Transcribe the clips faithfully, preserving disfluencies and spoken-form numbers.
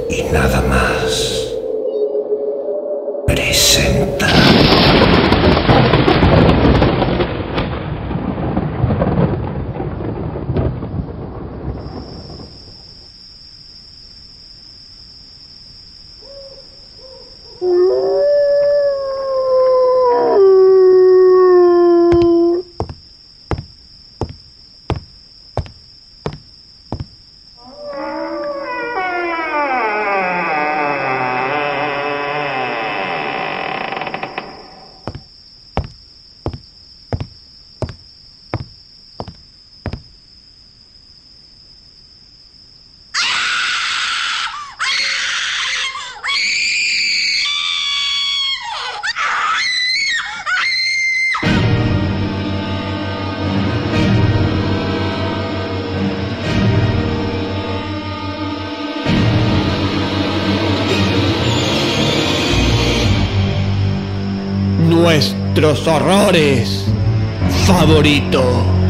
y nada más presenta. Nuestros horrores favoritos.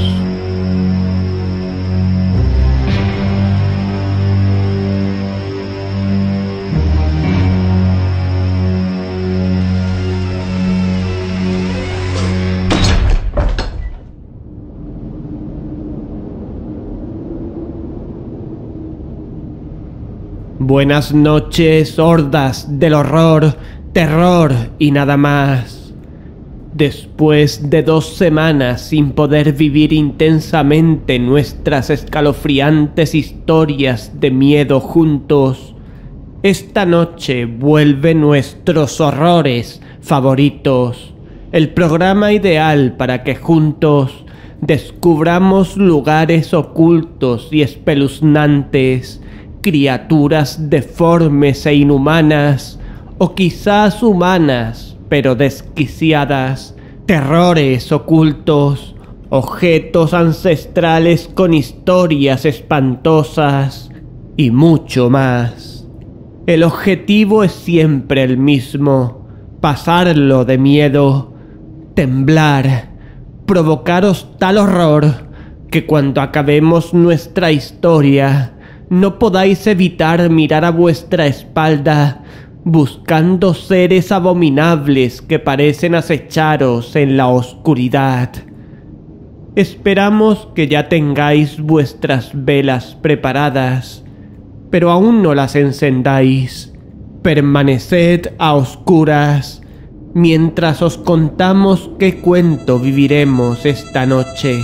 Buenas noches, hordas del horror, terror y nada más. Después de dos semanas sin poder vivir intensamente nuestras escalofriantes historias de miedo juntos, esta noche vuelve Nuestros Horrores Favoritos, el programa ideal para que juntos descubramos lugares ocultos y espeluznantes, criaturas deformes e inhumanas, o quizás humanas, pero desquiciadas, terrores ocultos, objetos ancestrales con historias espantosas y mucho más. El objetivo es siempre el mismo: pasarlo de miedo, temblar, provocaros tal horror que cuando acabemos nuestra historia no podáis evitar mirar a vuestra espalda buscando seres abominables que parecen acecharos en la oscuridad. Esperamos que ya tengáis vuestras velas preparadas, pero aún no las encendáis. Permaneced a oscuras mientras os contamos qué cuento viviremos esta noche.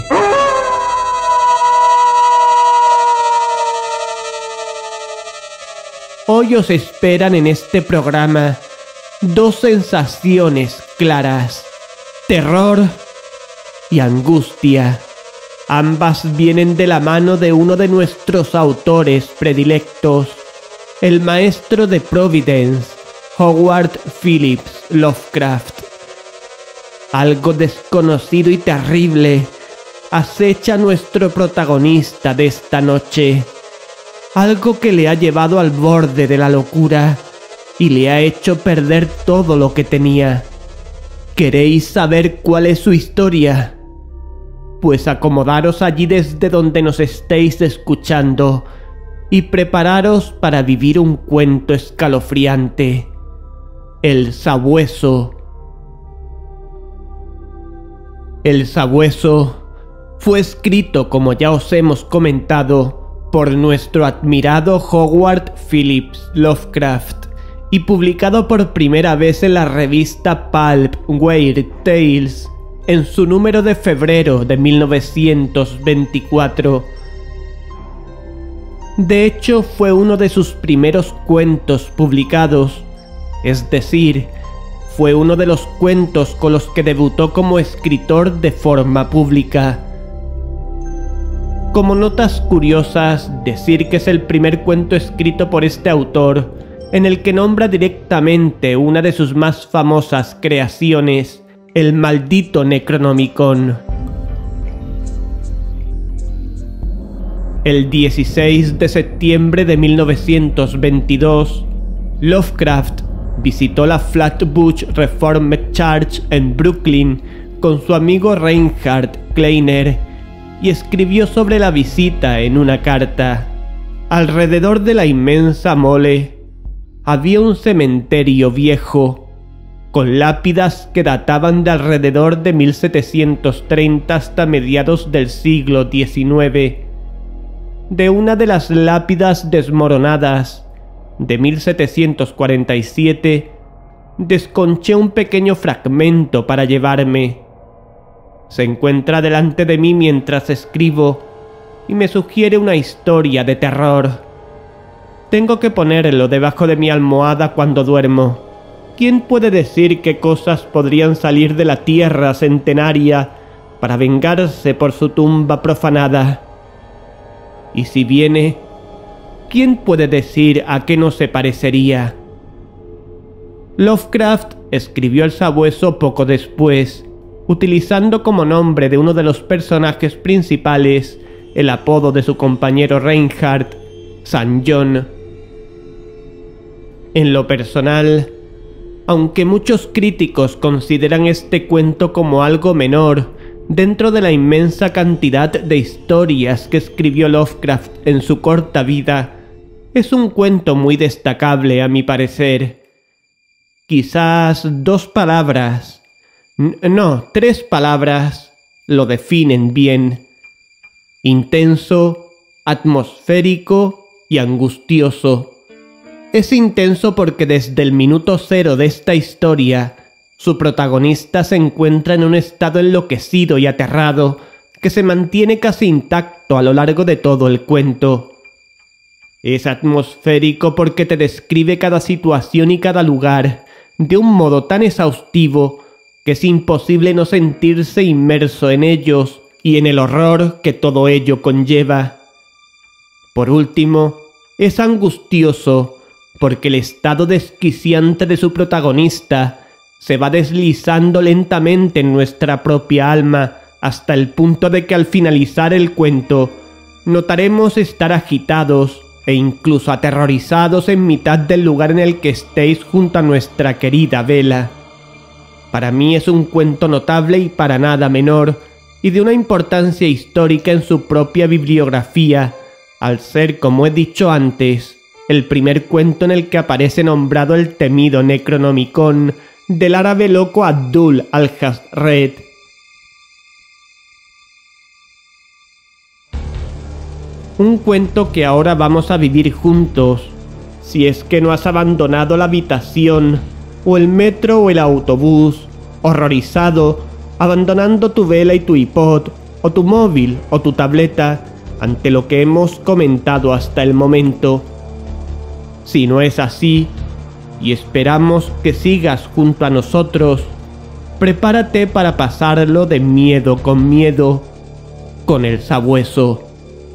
Hoy os esperan en este programa dos sensaciones claras: terror y angustia. Ambas vienen de la mano de uno de nuestros autores predilectos, el maestro de Providence, Howard Phillips Lovecraft. Algo desconocido y terrible acecha a nuestro protagonista de esta noche. Algo que le ha llevado al borde de la locura y le ha hecho perder todo lo que tenía. ¿Queréis saber cuál es su historia? Pues acomodaros allí desde donde nos estéis escuchando y prepararos para vivir un cuento escalofriante: El Sabueso. El Sabueso fue escrito, como ya os hemos comentado, por nuestro admirado Howard Phillips Lovecraft y publicado por primera vez en la revista Pulp Weird Tales en su número de febrero de mil novecientos veinticuatro. De hecho, fue uno de sus primeros cuentos publicados, es decir, fue uno de los cuentos con los que debutó como escritor de forma pública. Como notas curiosas, decir que es el primer cuento escrito por este autor en el que nombra directamente una de sus más famosas creaciones, el maldito Necronomicon. El dieciséis de septiembre de mil novecientos veintidós, Lovecraft visitó la Flatbush Reformed Church en Brooklyn con su amigo Reinhard Kleiner y escribió sobre la visita en una carta. Alrededor de la inmensa mole había un cementerio viejo, con lápidas que databan de alrededor de mil setecientos treinta hasta mediados del siglo diecinueve. De una de las lápidas desmoronadas, de mil setecientos cuarenta y siete, desconché un pequeño fragmento para llevarme. Se encuentra delante de mí mientras escribo y me sugiere una historia de terror. Tengo que ponerlo debajo de mi almohada cuando duermo. ¿Quién puede decir qué cosas podrían salir de la tierra centenaria para vengarse por su tumba profanada? Y si viene, ¿quién puede decir a qué no se parecería? Lovecraft escribió El Sabueso poco después, utilizando como nombre de uno de los personajes principales el apodo de su compañero Reinhardt, San John. En lo personal, aunque muchos críticos consideran este cuento como algo menor dentro de la inmensa cantidad de historias que escribió Lovecraft en su corta vida, es un cuento muy destacable a mi parecer. Quizás dos palabras, no, tres palabras, lo definen bien: intenso, atmosférico y angustioso. Es intenso porque desde el minuto cero de esta historia, su protagonista se encuentra en un estado enloquecido y aterrado que se mantiene casi intacto a lo largo de todo el cuento. Es atmosférico porque te describe cada situación y cada lugar de un modo tan exhaustivo que es imposible no sentirse inmerso en ellos y en el horror que todo ello conlleva. Por último, es angustioso porque el estado desquiciante de su protagonista se va deslizando lentamente en nuestra propia alma hasta el punto de que al finalizar el cuento notaremos estar agitados e incluso aterrorizados en mitad del lugar en el que estéis junto a nuestra querida Bella. Para mí es un cuento notable y para nada menor, y de una importancia histórica en su propia bibliografía, al ser, como he dicho antes, el primer cuento en el que aparece nombrado el temido Necronomicon del árabe loco Abdul al-Jazred. Un cuento que ahora vamos a vivir juntos, si es que no has abandonado la habitación, o el metro o el autobús, horrorizado, abandonando tu vela y tu iPod, o tu móvil o tu tableta, ante lo que hemos comentado hasta el momento. Si no es así, y esperamos que sigas junto a nosotros, prepárate para pasarlo de miedo con miedo, con El Sabueso.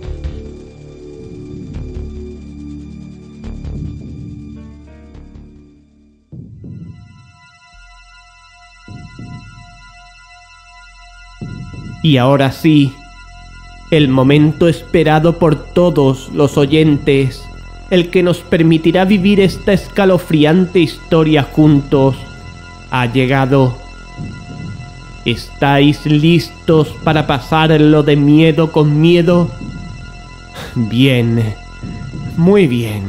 Y ahora sí, el momento esperado por todos los oyentes, el que nos permitirá vivir esta escalofriante historia juntos, ha llegado. ¿Estáis listos para pasarlo de miedo con miedo? Bien, muy bien.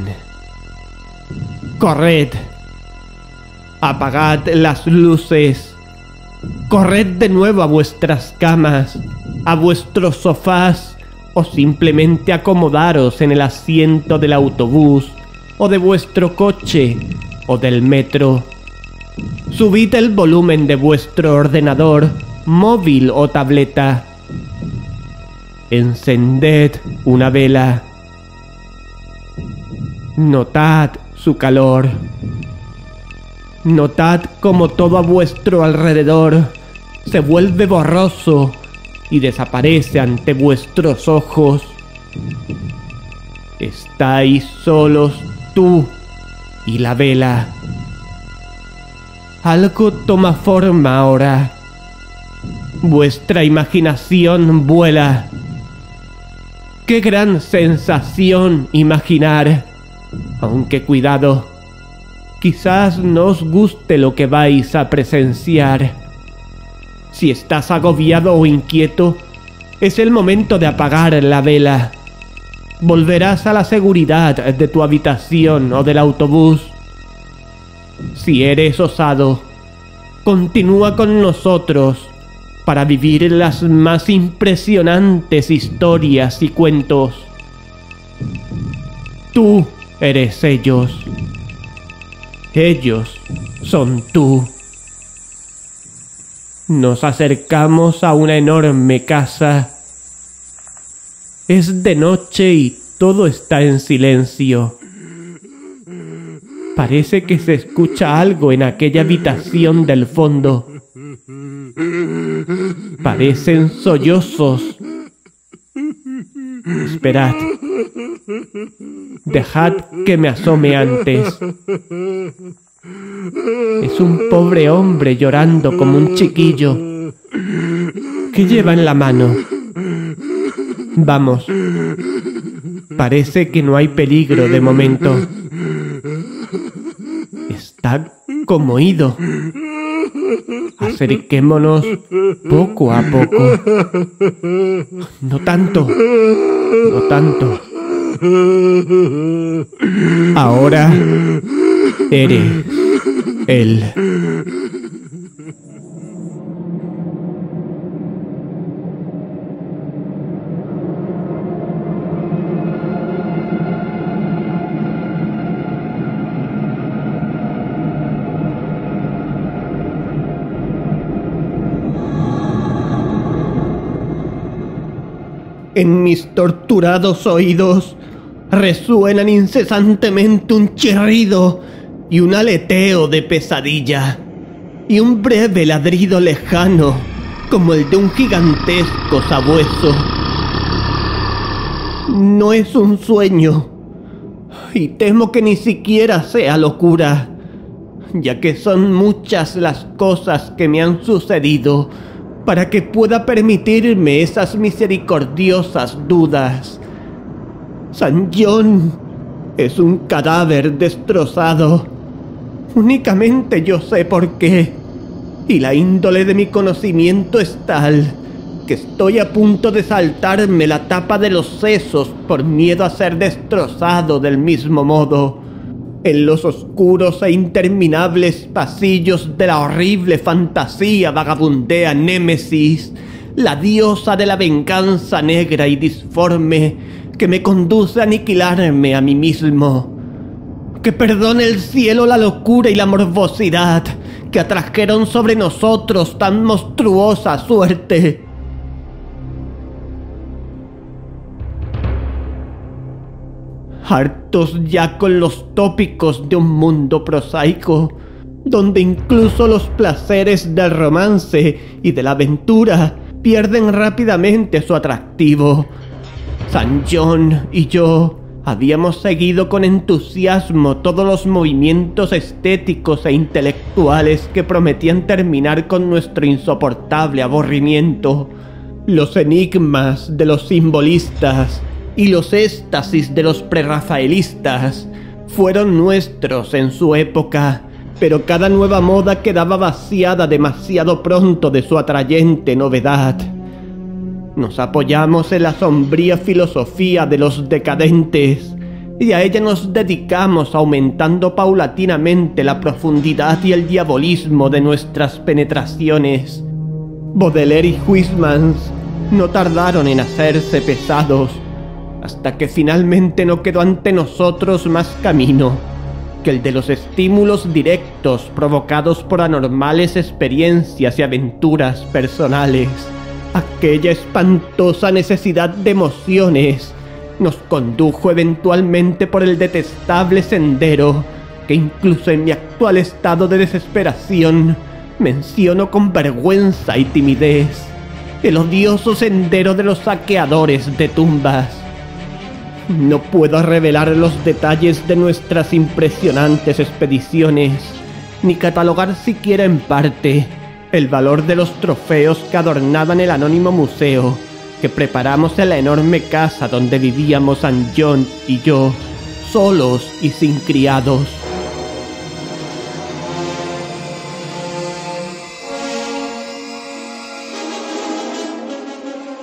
Corred. Apagad las luces. Corred de nuevo a vuestras camas, a vuestros sofás, o simplemente acomodaros en el asiento del autobús, o de vuestro coche, o del metro. Subid el volumen de vuestro ordenador, móvil o tableta. Encended una vela. Notad su calor. Notad cómo todo a vuestro alrededor se vuelve borroso y desaparece ante vuestros ojos. Estáis solos tú y la vela. Algo toma forma ahora. Vuestra imaginación vuela. ¡Qué gran sensación imaginar! Aunque cuidado, quizás no os guste lo que vais a presenciar. Si estás agobiado o inquieto, es el momento de apagar la vela. Volverás a la seguridad de tu habitación o del autobús Si eres osado, continúa con nosotros para vivir las más impresionantes historias y cuentos. Tú eres ellos. Ellos son tú. Nos acercamos a una enorme casa. Es de noche y todo está en silencio. Parece que se escucha algo en aquella habitación del fondo. Parecen sollozos. Esperad. Dejad que me asome antes. Es un pobre hombre llorando como un chiquillo. ¿Qué lleva en la mano? Vamos. Parece que no hay peligro de momento. Está como ido. Acerquémonos poco a poco. No tanto. No tanto. Ahora eres él. En mis torturados oídos resuenan incesantemente un chirrido y un aleteo de pesadilla, y un breve ladrido lejano como el de un gigantesco sabueso. No es un sueño, y temo que ni siquiera sea locura, ya que son muchas las cosas que me han sucedido para que pueda permitirme esas misericordiosas dudas. San John es un cadáver destrozado. Únicamente yo sé por qué, y la índole de mi conocimiento es tal que estoy a punto de saltarme la tapa de los sesos por miedo a ser destrozado del mismo modo. En los oscuros e interminables pasillos de la horrible fantasía vagabundea Némesis, la diosa de la venganza negra y disforme que me conduce a aniquilarme a mí mismo. Que perdone el cielo la locura y la morbosidad que atrajeron sobre nosotros tan monstruosa suerte. Hartos ya con los tópicos de un mundo prosaico, donde incluso los placeres del romance y de la aventura pierden rápidamente su atractivo, San John y yo habíamos seguido con entusiasmo todos los movimientos estéticos e intelectuales que prometían terminar con nuestro insoportable aburrimiento. Los enigmas de los simbolistas y los éxtasis de los prerrafaelistas fueron nuestros en su época, pero cada nueva moda quedaba vaciada demasiado pronto de su atrayente novedad. Nos apoyamos en la sombría filosofía de los decadentes, y a ella nos dedicamos aumentando paulatinamente la profundidad y el diabolismo de nuestras penetraciones. Baudelaire y Huysmans no tardaron en hacerse pesados, hasta que finalmente no quedó ante nosotros más camino que el de los estímulos directos provocados por anormales experiencias y aventuras personales. Aquella espantosa necesidad de emociones nos condujo eventualmente por el detestable sendero que incluso en mi actual estado de desesperación menciono con vergüenza y timidez: el odioso sendero de los saqueadores de tumbas. No puedo revelar los detalles de nuestras impresionantes expediciones, ni catalogar siquiera en parte el valor de los trofeos que adornaban el anónimo museo que preparamos en la enorme casa donde vivíamos San John y yo, solos y sin criados.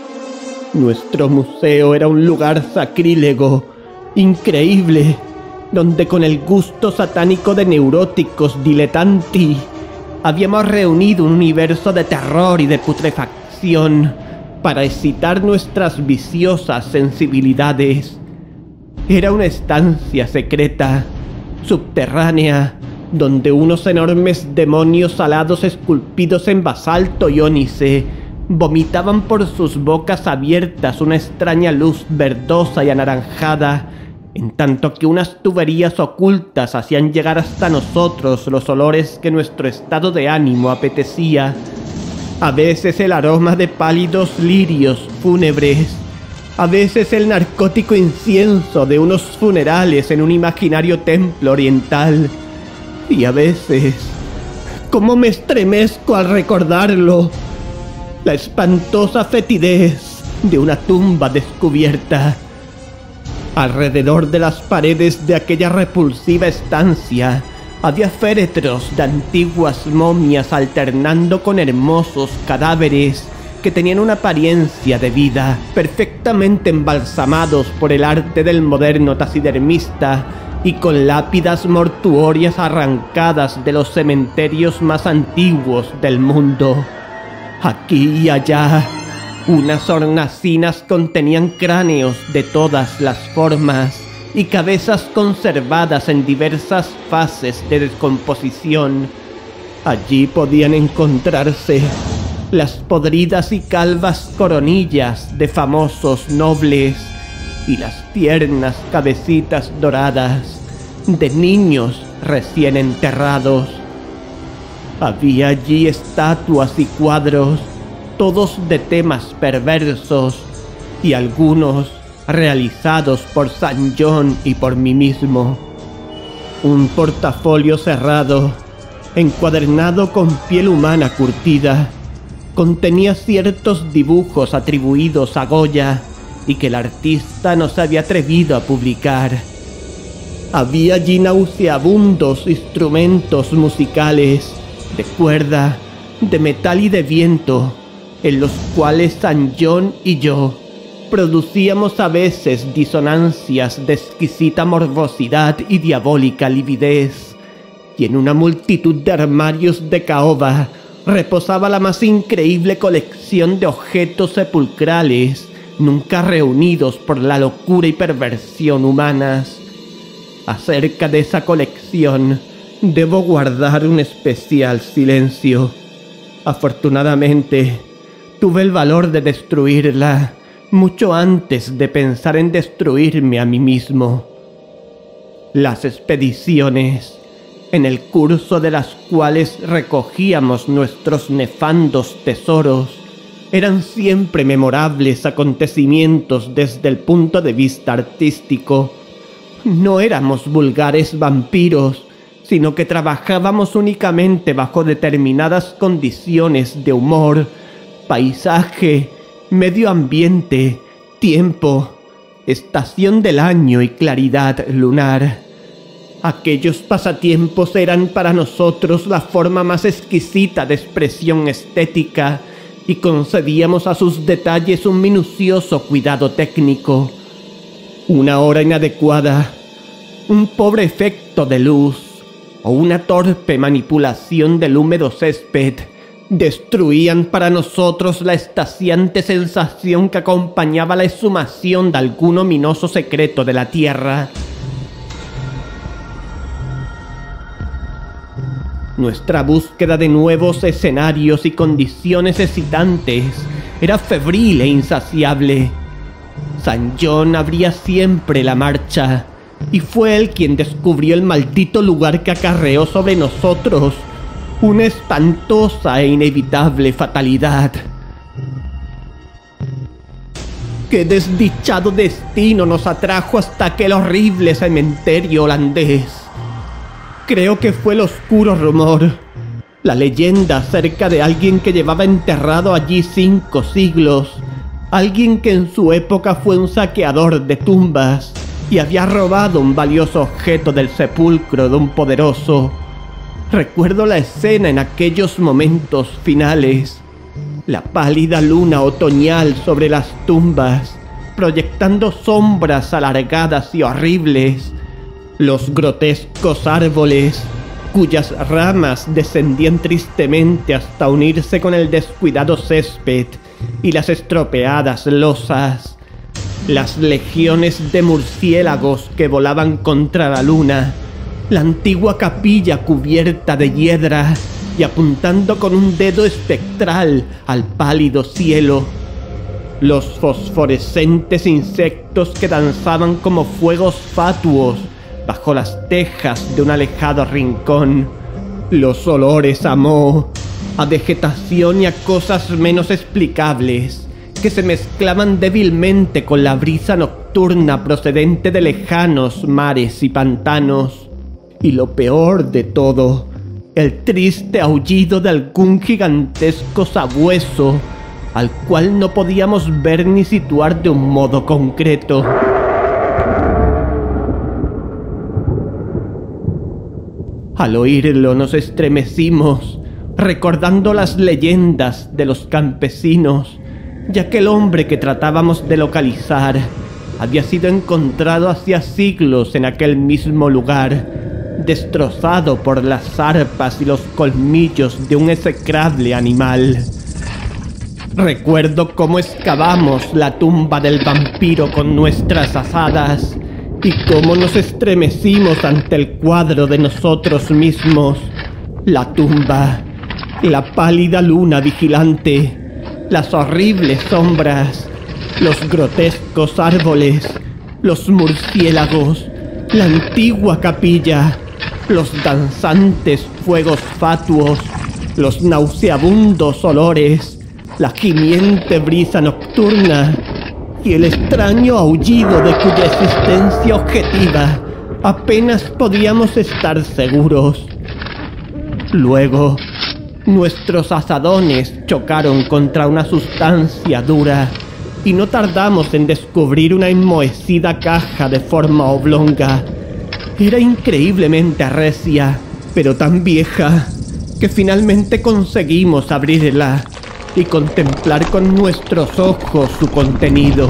Nuestro museo era un lugar sacrílego, increíble, donde con el gusto satánico de neuróticos dilettanti habíamos reunido un universo de terror y de putrefacción para excitar nuestras viciosas sensibilidades. Era una estancia secreta, subterránea, donde unos enormes demonios alados esculpidos en basalto y ónice vomitaban por sus bocas abiertas una extraña luz verdosa y anaranjada, en tanto que unas tuberías ocultas hacían llegar hasta nosotros los olores que nuestro estado de ánimo apetecía. A veces el aroma de pálidos lirios fúnebres, a veces el narcótico incienso de unos funerales en un imaginario templo oriental, y a veces, cómo me estremezco al recordarlo, la espantosa fetidez de una tumba descubierta. Alrededor de las paredes de aquella repulsiva estancia había féretros de antiguas momias alternando con hermosos cadáveres que tenían una apariencia de vida, perfectamente embalsamados por el arte del moderno taxidermista y con lápidas mortuorias arrancadas de los cementerios más antiguos del mundo. Aquí y allá, unas hornacinas contenían cráneos de todas las formas y cabezas conservadas en diversas fases de descomposición. Allí podían encontrarse las podridas y calvas coronillas de famosos nobles y las tiernas cabecitas doradas de niños recién enterrados. Había allí estatuas y cuadros, todos de temas perversos, y algunos realizados por San John y por mí mismo. Un portafolio cerrado, encuadernado con piel humana curtida, contenía ciertos dibujos atribuidos a Goya y que el artista no se había atrevido a publicar. Había allí nauseabundos instrumentos musicales, de cuerda, de metal y de viento, en los cuales San John y yo producíamos a veces disonancias de exquisita morbosidad y diabólica lividez, y en una multitud de armarios de caoba reposaba la más increíble colección de objetos sepulcrales nunca reunidos por la locura y perversión humanas. Acerca de esa colección debo guardar un especial silencio. Afortunadamente, tuve el valor de destruirla mucho antes de pensar en destruirme a mí mismo. Las expediciones, en el curso de las cuales recogíamos nuestros nefandos tesoros, eran siempre memorables acontecimientos desde el punto de vista artístico. No éramos vulgares vampiros, sino que trabajábamos únicamente bajo determinadas condiciones de humor, paisaje, medio ambiente, tiempo, estación del año y claridad lunar. Aquellos pasatiempos eran para nosotros la forma más exquisita de expresión estética y concedíamos a sus detalles un minucioso cuidado técnico. Una hora inadecuada, un pobre efecto de luz o una torpe manipulación del húmedo césped destruían para nosotros la extasiante sensación que acompañaba la exhumación de algún ominoso secreto de la tierra. Nuestra búsqueda de nuevos escenarios y condiciones excitantes era febril e insaciable. San John abría siempre la marcha, y fue él quien descubrió el maldito lugar que acarreó sobre nosotros una espantosa e inevitable fatalidad. ¡Qué desdichado destino nos atrajo hasta aquel horrible cementerio holandés! Creo que fue el oscuro rumor, la leyenda acerca de alguien que llevaba enterrado allí cinco siglos, alguien que en su época fue un saqueador de tumbas y había robado un valioso objeto del sepulcro de un poderoso. Recuerdo la escena en aquellos momentos finales, la pálida luna otoñal sobre las tumbas, proyectando sombras alargadas y horribles, Los grotescos árboles, cuyas ramas descendían tristemente hasta unirse con el descuidado césped y las estropeadas losas. Las legiones de murciélagos que volaban contra la luna, la antigua capilla cubierta de hiedra y apuntando con un dedo espectral al pálido cielo. Los fosforescentes insectos que danzaban como fuegos fatuos bajo las tejas de un alejado rincón. Los olores a moho, a vegetación y a cosas menos explicables que se mezclaban débilmente con la brisa nocturna procedente de lejanos mares y pantanos. Y lo peor de todo, el triste aullido de algún gigantesco sabueso, al cual no podíamos ver ni situar de un modo concreto. Al oírlo nos estremecimos, recordando las leyendas de los campesinos, ya que el hombre que tratábamos de localizar había sido encontrado hacía siglos en aquel mismo lugar, destrozado por las zarpas y los colmillos de un execrable animal. Recuerdo cómo excavamos la tumba del vampiro con nuestras azadas y cómo nos estremecimos ante el cuadro de nosotros mismos, la tumba, la pálida luna vigilante, las horribles sombras, los grotescos árboles, los murciélagos, la antigua capilla, los danzantes fuegos fatuos, los nauseabundos olores, la gimiente brisa nocturna y el extraño aullido de cuya existencia objetiva apenas podíamos estar seguros. Luego, nuestros azadones chocaron contra una sustancia dura y no tardamos en descubrir una enmohecida caja de forma oblonga. Era increíblemente recia, pero tan vieja, que finalmente conseguimos abrirla y contemplar con nuestros ojos su contenido.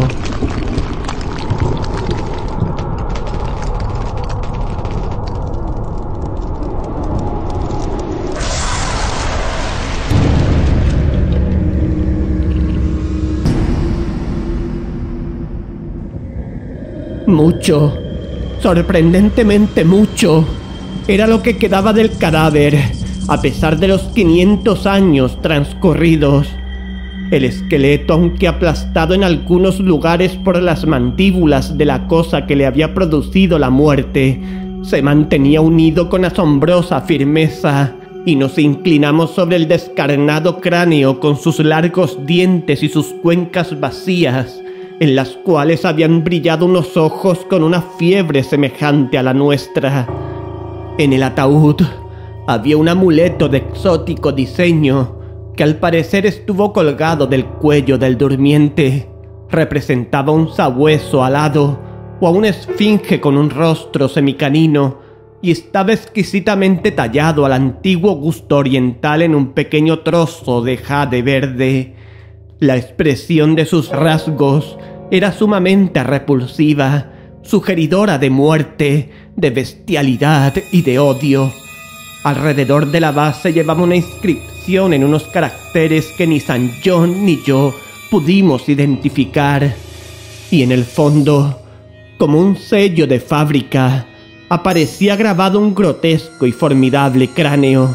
Mucho, sorprendentemente mucho, era lo que quedaba del cadáver, a pesar de los quinientos años transcurridos. El esqueleto, aunque aplastado en algunos lugares por las mandíbulas de la cosa que le había producido la muerte, se mantenía unido con asombrosa firmeza, y nos inclinamos sobre el descarnado cráneo con sus largos dientes y sus cuencas vacías, en las cuales habían brillado unos ojos con una fiebre semejante a la nuestra. En el ataúd había un amuleto de exótico diseño que al parecer estuvo colgado del cuello del durmiente. Representaba un sabueso alado o a una esfinge con un rostro semicanino y estaba exquisitamente tallado al antiguo gusto oriental en un pequeño trozo de jade verde. La expresión de sus rasgos era sumamente repulsiva, sugeridora de muerte, de bestialidad y de odio. Alrededor de la base llevaba una inscripción en unos caracteres que ni San John ni yo pudimos identificar. Y en el fondo, como un sello de fábrica, aparecía grabado un grotesco y formidable cráneo.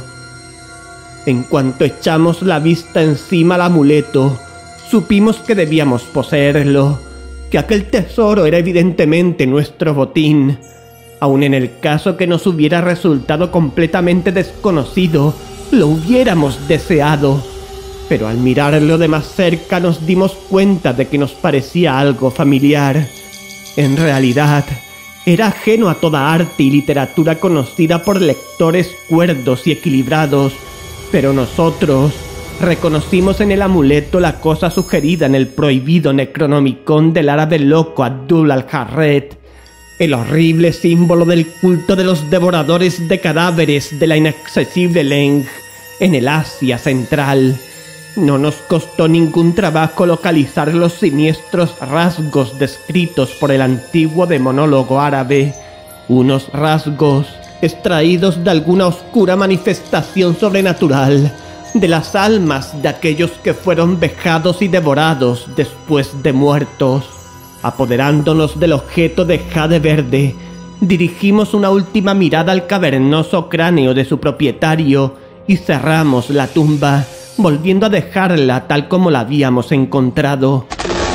En cuanto echamos la vista encima al amuleto, supimos que debíamos poseerlo, que aquel tesoro era evidentemente nuestro botín. Aun en el caso que nos hubiera resultado completamente desconocido, lo hubiéramos deseado. Pero al mirarlo de más cerca nos dimos cuenta de que nos parecía algo familiar. En realidad, era ajeno a toda arte y literatura conocida por lectores cuerdos y equilibrados, pero nosotros reconocimos en el amuleto la cosa sugerida en el prohibido Necronomicon del árabe loco Abdul al-Harret, el horrible símbolo del culto de los devoradores de cadáveres de la inaccesible Leng en el Asia Central. No nos costó ningún trabajo localizar los siniestros rasgos descritos por el antiguo demonólogo árabe, unos rasgos extraídos de alguna oscura manifestación sobrenatural, de las almas de aquellos que fueron vejados y devorados después de muertos. Apoderándonos del objeto de jade verde, dirigimos una última mirada al cavernoso cráneo de su propietario y cerramos la tumba, volviendo a dejarla tal como la habíamos encontrado.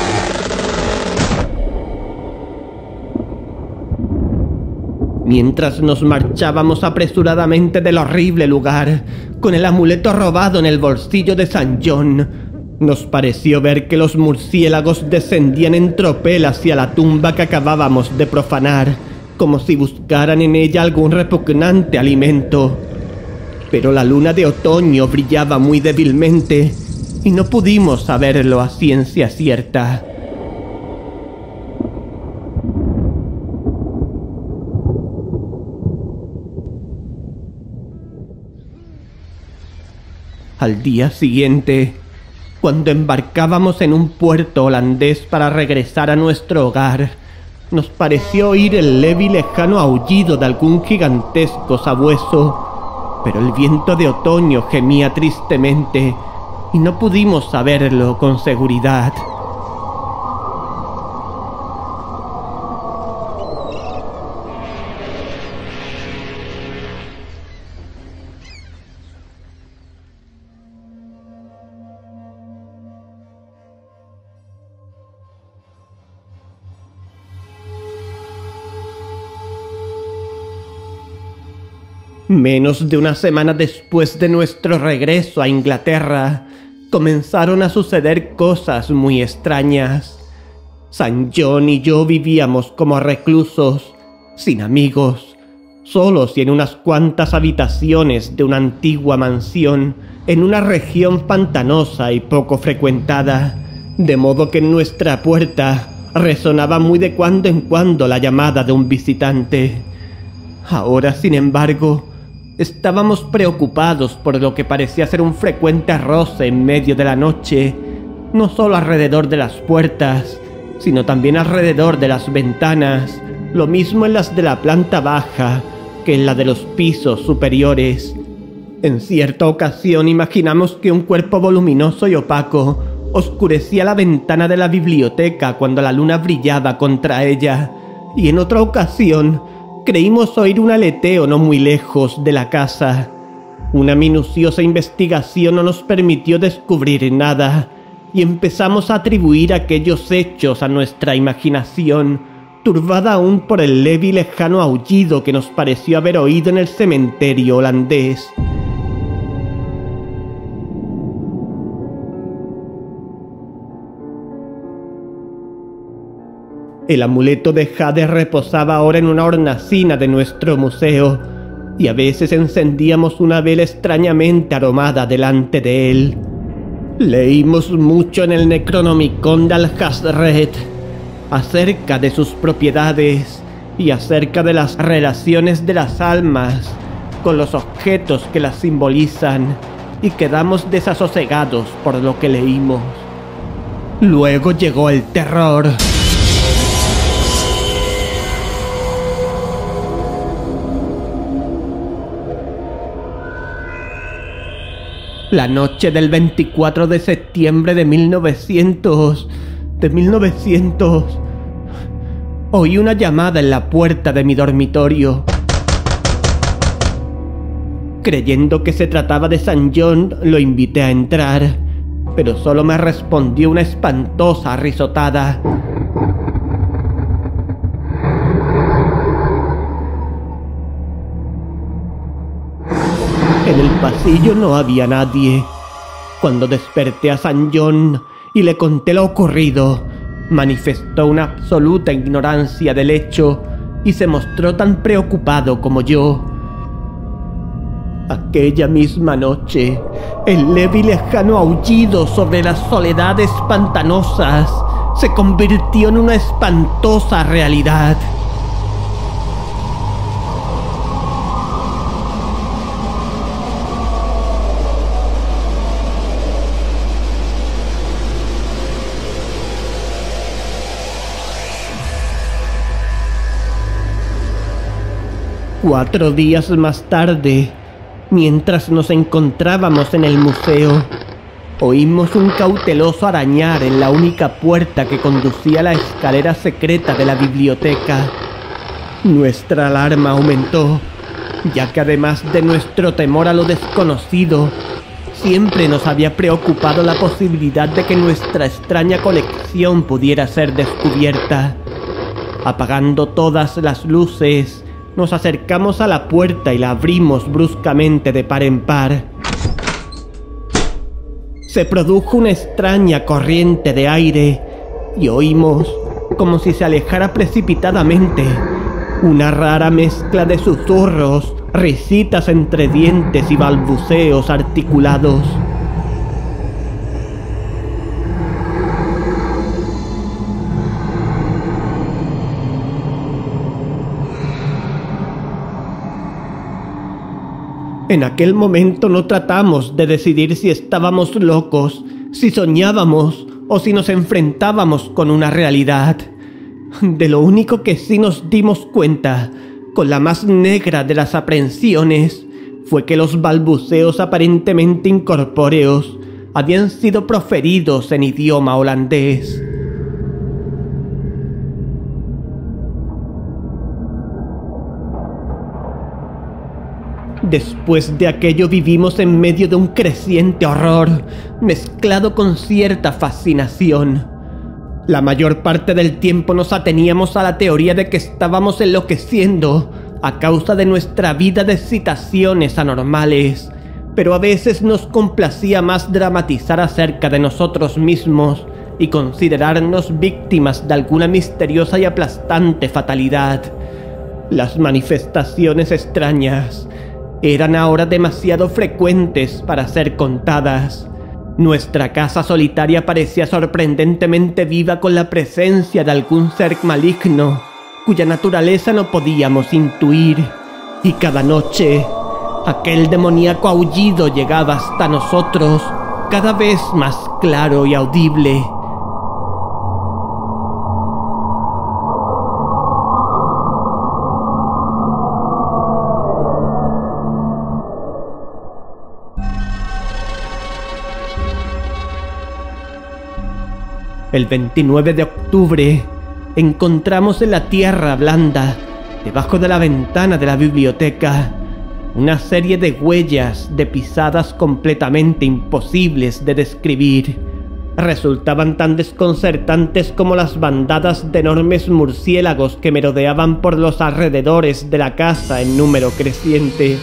Mientras nos marchábamos apresuradamente del horrible lugar, con el amuleto robado en el bolsillo de San John, nos pareció ver que los murciélagos descendían en tropel hacia la tumba que acabábamos de profanar, como si buscaran en ella algún repugnante alimento. Pero la luna de otoño brillaba muy débilmente y no pudimos saberlo a ciencia cierta. Al día siguiente, cuando embarcábamos en un puerto holandés para regresar a nuestro hogar, nos pareció oír el leve y lejano aullido de algún gigantesco sabueso, pero el viento de otoño gemía tristemente y no pudimos saberlo con seguridad. Menos de una semana después de nuestro regreso a Inglaterra, comenzaron a suceder cosas muy extrañas. San John y yo vivíamos como reclusos, sin amigos, solos y en unas cuantas habitaciones de una antigua mansión en una región pantanosa y poco frecuentada, de modo que en nuestra puerta resonaba muy de cuando en cuando la llamada de un visitante. Ahora, sin embargo, estábamos preocupados por lo que parecía ser un frecuente roce en medio de la noche, no solo alrededor de las puertas, sino también alrededor de las ventanas, lo mismo en las de la planta baja que en la de los pisos superiores. En cierta ocasión imaginamos que un cuerpo voluminoso y opaco oscurecía la ventana de la biblioteca cuando la luna brillaba contra ella, y en otra ocasión creímos oír un aleteo no muy lejos de la casa. Una minuciosa investigación no nos permitió descubrir nada, y empezamos a atribuir aquellos hechos a nuestra imaginación, turbada aún por el leve y lejano aullido que nos pareció haber oído en el cementerio holandés. El amuleto de jade reposaba ahora en una hornacina de nuestro museo, y a veces encendíamos una vela extrañamente aromada delante de él. Leímos mucho en el Necronomicon de Alhazred acerca de sus propiedades y acerca de las relaciones de las almas con los objetos que las simbolizan, y quedamos desasosegados por lo que leímos. Luego llegó el terror. La noche del veinticuatro de septiembre de mil novecientos... de mil novecientos... Oí una llamada en la puerta de mi dormitorio. Creyendo que se trataba de San John, lo invité a entrar, pero solo me respondió una espantosa risotada. En el pasillo no había nadie. Cuando desperté a San John y le conté lo ocurrido, manifestó una absoluta ignorancia del hecho y se mostró tan preocupado como yo. Aquella misma noche, el leve y lejano aullido sobre las soledades pantanosas se convirtió en una espantosa realidad. Cuatro días más tarde, mientras nos encontrábamos en el museo, oímos un cauteloso arañar en la única puerta que conducía a la escalera secreta de la biblioteca. Nuestra alarma aumentó, ya que además de nuestro temor a lo desconocido, siempre nos había preocupado la posibilidad de que nuestra extraña colección pudiera ser descubierta. Apagando todas las luces, nos acercamos a la puerta y la abrimos bruscamente de par en par. Se produjo una extraña corriente de aire y oímos, como si se alejara precipitadamente, una rara mezcla de susurros, risitas entre dientes y balbuceos articulados. En aquel momento no tratamos de decidir si estábamos locos, si soñábamos o si nos enfrentábamos con una realidad. De lo único que sí nos dimos cuenta, con la más negra de las aprensiones, fue que los balbuceos aparentemente incorpóreos habían sido proferidos en idioma holandés. Después de aquello vivimos en medio de un creciente horror, mezclado con cierta fascinación. La mayor parte del tiempo nos ateníamos a la teoría de que estábamos enloqueciendo a causa de nuestra vida de excitaciones anormales, pero a veces nos complacía más dramatizar acerca de nosotros mismos y considerarnos víctimas de alguna misteriosa y aplastante fatalidad. Las manifestaciones extrañas eran ahora demasiado frecuentes para ser contadas. Nuestra casa solitaria parecía sorprendentemente viva con la presencia de algún ser maligno, cuya naturaleza no podíamos intuir, y cada noche aquel demoníaco aullido llegaba hasta nosotros, cada vez más claro y audible. El veintinueve de octubre, encontramos en la tierra blanda, debajo de la ventana de la biblioteca, una serie de huellas de pisadas completamente imposibles de describir. Resultaban tan desconcertantes como las bandadas de enormes murciélagos que merodeaban por los alrededores de la casa en número creciente.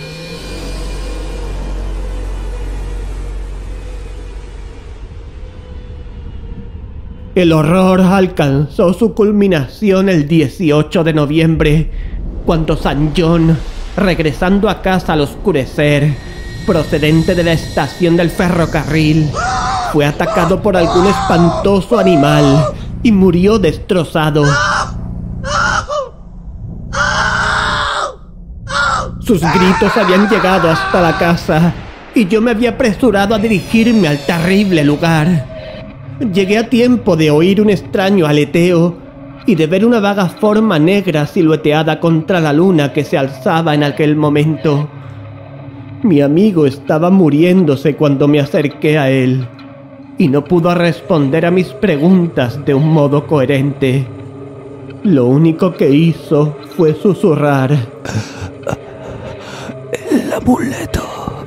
El horror alcanzó su culminación el dieciocho de noviembre, cuando San John, regresando a casa al oscurecer, procedente de la estación del ferrocarril, fue atacado por algún espantoso animal y murió destrozado. Sus gritos habían llegado hasta la casa y yo me había apresurado a dirigirme al terrible lugar. Llegué a tiempo de oír un extraño aleteo y de ver una vaga forma negra silueteada contra la luna que se alzaba en aquel momento. Mi amigo estaba muriéndose cuando me acerqué a él y no pudo responder a mis preguntas de un modo coherente. Lo único que hizo fue susurrar: el amuleto.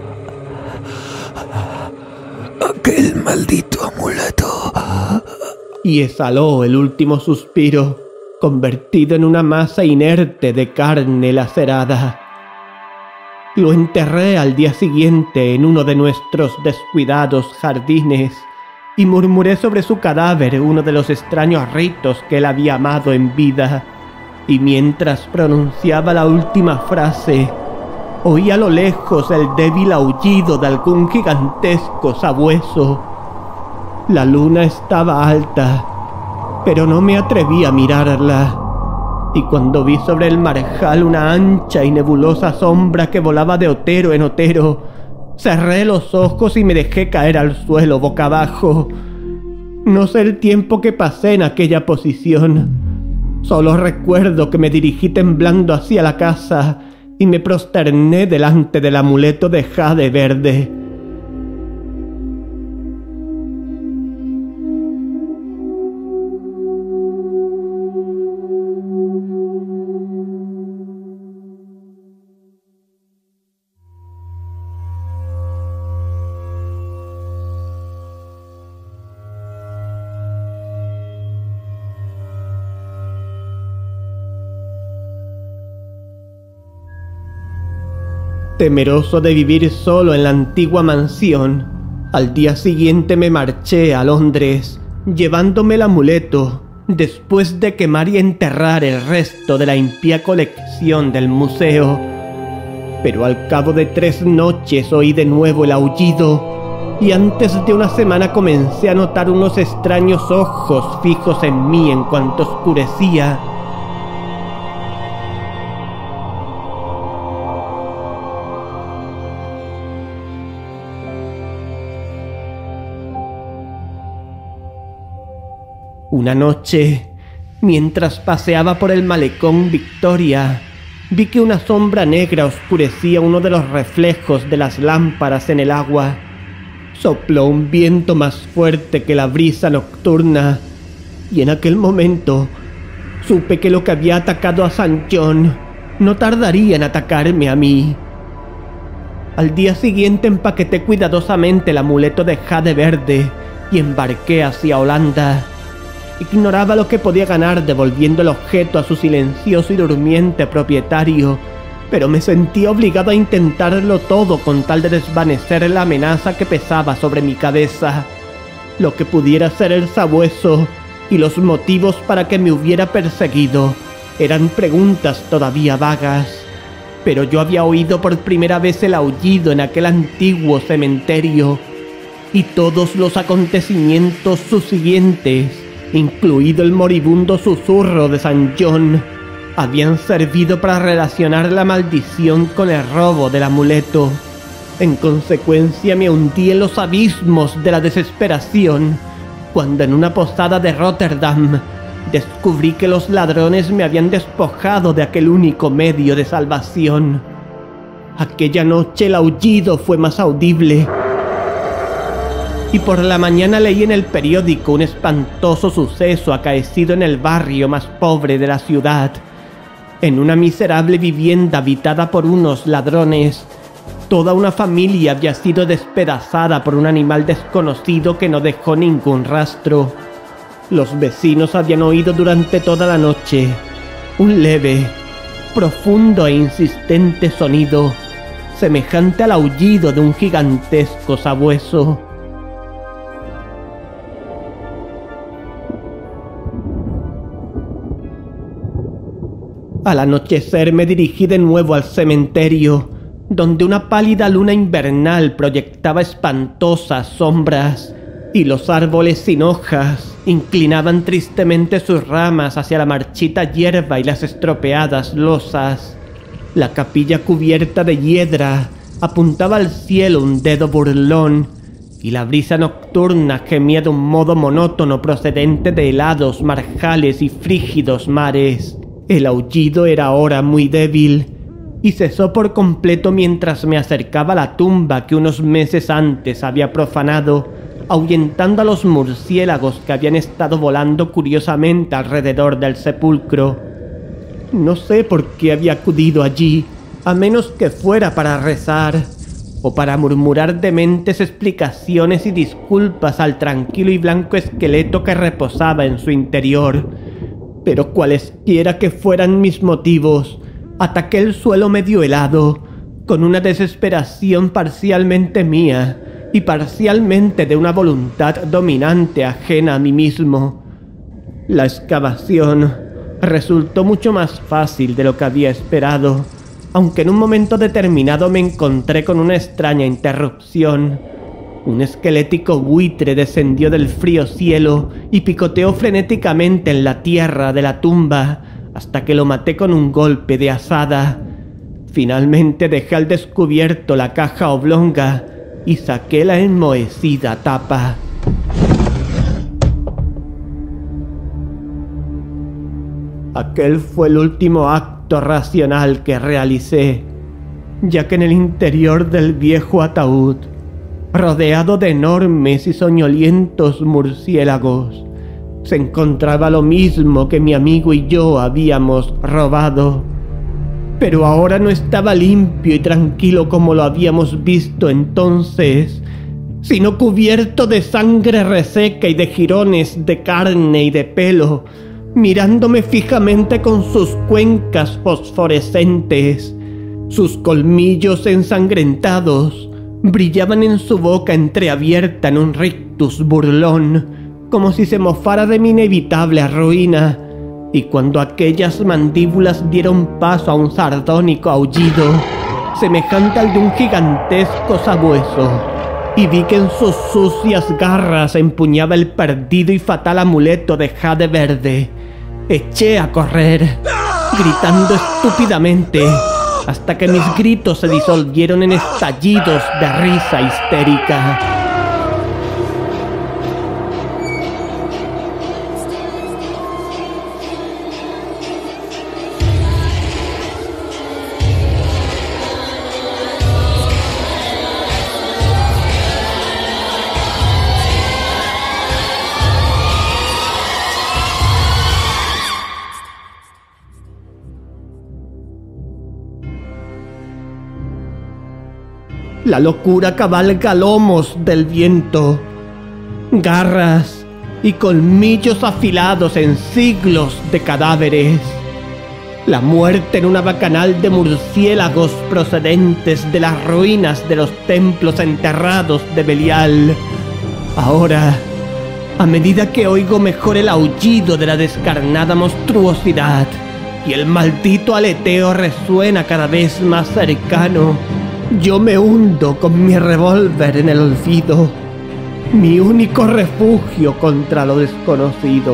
Aquel maldito amuleto. Y exhaló el último suspiro, convertido en una masa inerte de carne lacerada. Lo enterré al día siguiente en uno de nuestros descuidados jardines y murmuré sobre su cadáver uno de los extraños ritos que él había amado en vida. Y mientras pronunciaba la última frase, oí a lo lejos el débil aullido de algún gigantesco sabueso. La luna estaba alta, pero no me atreví a mirarla. Y cuando vi sobre el marjal una ancha y nebulosa sombra que volaba de otero en otero, cerré los ojos y me dejé caer al suelo boca abajo. No sé el tiempo que pasé en aquella posición. Solo recuerdo que me dirigí temblando hacia la casa y me prosterné delante del amuleto de jade verde. Temeroso de vivir solo en la antigua mansión, al día siguiente me marché a Londres, llevándome el amuleto, después de quemar y enterrar el resto de la impía colección del museo. Pero al cabo de tres noches oí de nuevo el aullido, y antes de una semana comencé a notar unos extraños ojos fijos en mí en cuanto oscurecía. Una noche, mientras paseaba por el malecón Victoria, vi que una sombra negra oscurecía uno de los reflejos de las lámparas en el agua. Sopló un viento más fuerte que la brisa nocturna, y en aquel momento supe que lo que había atacado a San John no tardaría en atacarme a mí. Al día siguiente empaqueté cuidadosamente el amuleto de jade verde y embarqué hacia Holanda. Ignoraba lo que podía ganar devolviendo el objeto a su silencioso y durmiente propietario, pero me sentía obligado a intentarlo todo con tal de desvanecer la amenaza que pesaba sobre mi cabeza. Lo que pudiera ser el sabueso y los motivos para que me hubiera perseguido eran preguntas todavía vagas, pero yo había oído por primera vez el aullido en aquel antiguo cementerio, y todos los acontecimientos subsiguientes, incluido el moribundo susurro de San John, habían servido para relacionar la maldición con el robo del amuleto. En consecuencia me hundí en los abismos de la desesperación, cuando en una posada de Rotterdam descubrí que los ladrones me habían despojado de aquel único medio de salvación. Aquella noche el aullido fue más audible, y por la mañana leí en el periódico un espantoso suceso acaecido en el barrio más pobre de la ciudad. En una miserable vivienda habitada por unos ladrones, toda una familia había sido despedazada por un animal desconocido que no dejó ningún rastro. Los vecinos habían oído durante toda la noche un leve, profundo e insistente sonido, semejante al aullido de un gigantesco sabueso. Al anochecer me dirigí de nuevo al cementerio, donde una pálida luna invernal proyectaba espantosas sombras, y los árboles sin hojas inclinaban tristemente sus ramas hacia la marchita hierba y las estropeadas losas. La capilla cubierta de hiedra apuntaba al cielo un dedo burlón, y la brisa nocturna gemía de un modo monótono procedente de helados marjales y frígidos mares. El aullido era ahora muy débil, y cesó por completo mientras me acercaba a la tumba que unos meses antes había profanado, ahuyentando a los murciélagos que habían estado volando curiosamente alrededor del sepulcro. No sé por qué había acudido allí, a menos que fuera para rezar, o para murmurar dementes explicaciones y disculpas al tranquilo y blanco esqueleto que reposaba en su interior. Pero cualesquiera que fueran mis motivos, ataqué el suelo medio helado, con una desesperación parcialmente mía y parcialmente de una voluntad dominante ajena a mí mismo. La excavación resultó mucho más fácil de lo que había esperado, aunque en un momento determinado me encontré con una extraña interrupción. Un esquelético buitre descendió del frío cielo y picoteó frenéticamente en la tierra de la tumba hasta que lo maté con un golpe de azada. Finalmente dejé al descubierto la caja oblonga y saqué la enmohecida tapa. Aquel fue el último acto acto racional que realicé, ya que en el interior del viejo ataúd, rodeado de enormes y soñolientos murciélagos, se encontraba lo mismo que mi amigo y yo habíamos robado. Pero ahora no estaba limpio y tranquilo como lo habíamos visto entonces, sino cubierto de sangre reseca y de jirones de carne y de pelo, mirándome fijamente con sus cuencas fosforescentes. Sus colmillos ensangrentados brillaban en su boca entreabierta en un rictus burlón, como si se mofara de mi inevitable ruina, y cuando aquellas mandíbulas dieron paso a un sardónico aullido, semejante al de un gigantesco sabueso, y vi que en sus sucias garras empuñaba el perdido y fatal amuleto de jade verde, eché a correr, gritando estúpidamente, hasta que mis gritos se disolvieron en estallidos de risa histérica. La locura cabalga lomos del viento, garras y colmillos afilados en siglos de cadáveres. La muerte en una bacanal de murciélagos procedentes de las ruinas de los templos enterrados de Belial. Ahora, a medida que oigo mejor el aullido de la descarnada monstruosidad y el maldito aleteo resuena cada vez más cercano, yo me hundo con mi revólver en el olvido, mi único refugio contra lo desconocido.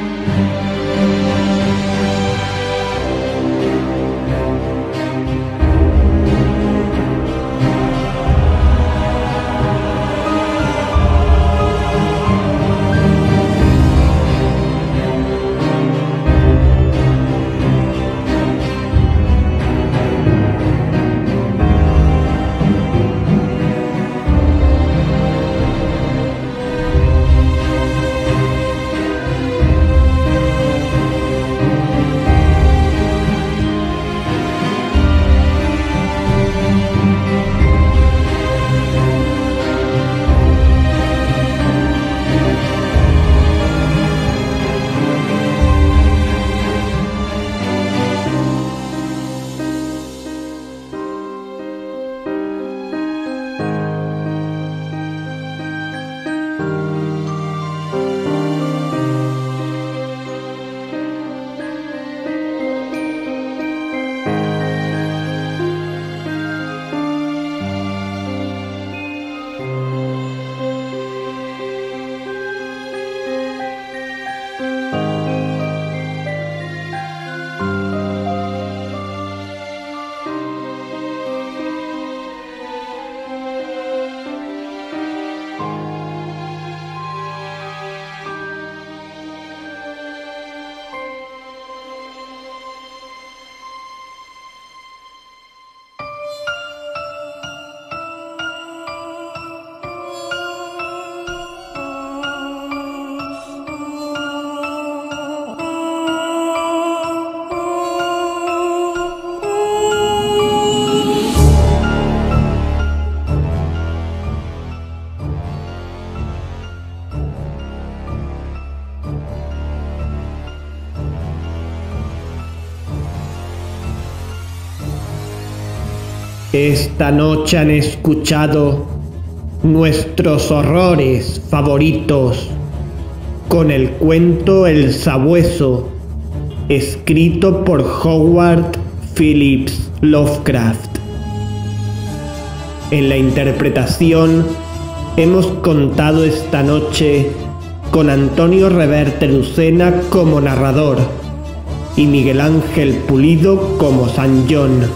Esta noche han escuchado nuestros horrores favoritos con el cuento El Sabueso, escrito por Howard Phillips Lovecraft. En la interpretación hemos contado esta noche con Antonio Reverte Lucena como narrador y Miguel Ángel Pulido como San John.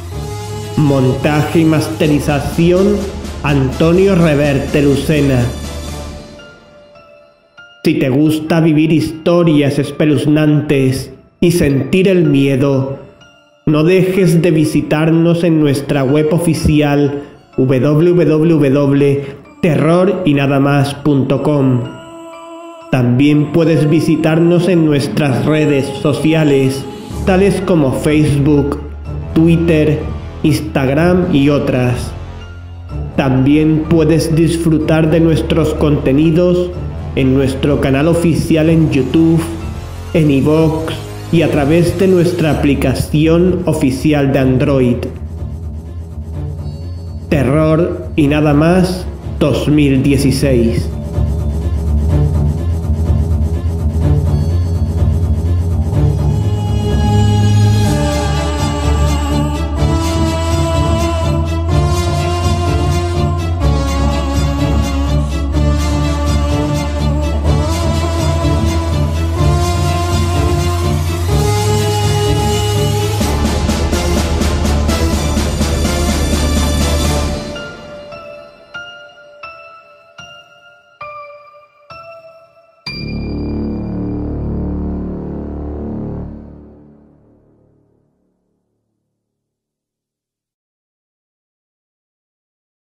Montaje y masterización Antonio Reverte Lucena. Si te gusta vivir historias espeluznantes y sentir el miedo, No dejes de visitarnos en nuestra web oficial w w w punto terror y nada más punto com. También puedes visitarnos en nuestras redes sociales, tales como Facebook, Twitter, Instagram y otras. También puedes disfrutar de nuestros contenidos en nuestro canal oficial en YouTube, en iVoox y a través de nuestra aplicación oficial de Android. Terror y nada más dos mil dieciséis.